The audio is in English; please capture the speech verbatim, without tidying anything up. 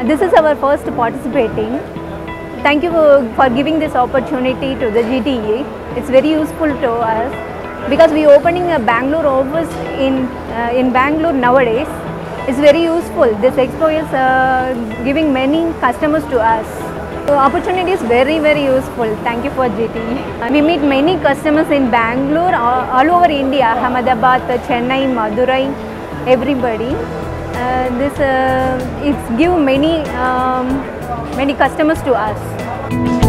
This is our first participating. Thank you for giving this opportunity to the G T E. It's very useful to us because we are opening a Bangalore office in, uh, in Bangalore nowadays. It's very useful. This expo is uh, giving many customers to us. The opportunity is very very useful. Thank you for G T E. We meet many customers in Bangalore, all, all over India, Ahmedabad, Chennai, Madurai, everybody. Uh, this uh, it's give many um, many customers to us.